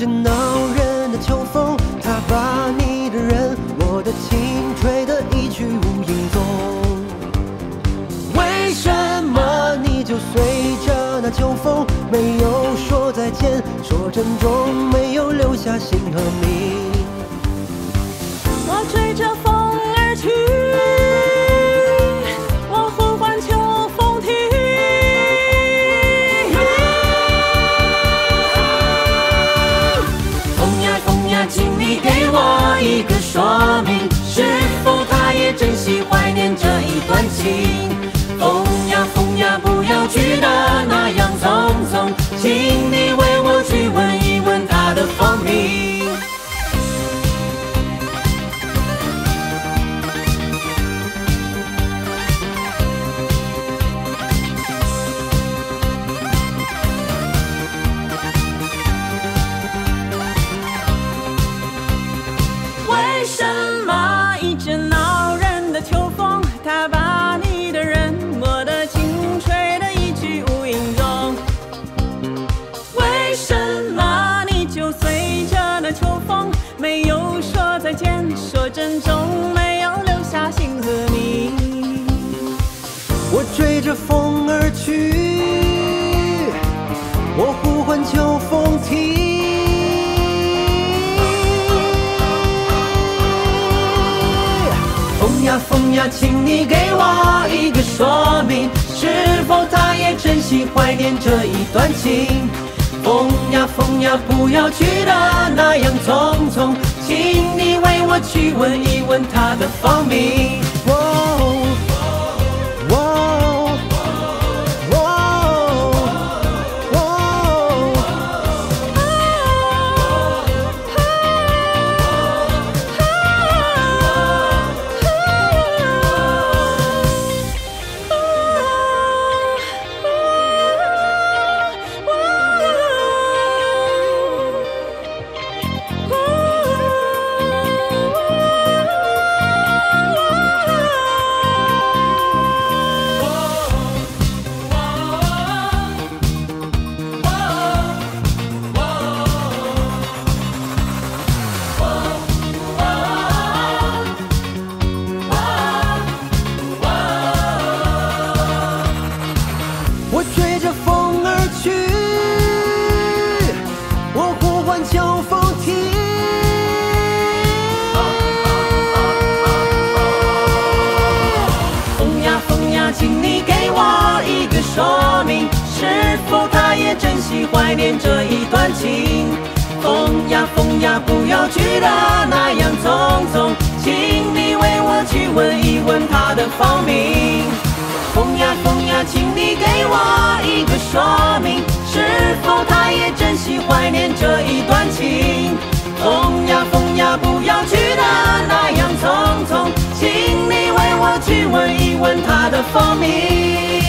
阵恼人的秋风，它把你的人，我的情吹得一去无影踪。为什么你就随着那秋风，没有说再见？说珍重，没有留下姓和名。 我追着风而去。 一个说明，是否他也珍惜怀念这一段情？风呀风呀，不要去的那样匆匆，请你为我去问一问他的芳名。为什么一阵恼人的秋风，它把你的人，我的情吹得一去无影踪？为什么你就随着那秋风，没有说再见，说珍重，没有留下姓和名？ 我追着风而去，我呼唤秋风停。 风呀风呀，请你给我一个说明，是否他也珍惜怀念这一段情？风呀风呀，不要去的那样匆匆，请你为我去问一问他的芳名。秋风停，风呀风呀，请你给我一个说明，是否他也珍惜怀念这一段情？风呀风呀，不要去的那样匆匆，请你为我去问一问他的芳名。风呀风呀，请你给我一个说明，是否他也珍惜怀念这一段情？风呀风呀，不要去的那样匆匆，请你为我去问一问他的芳名。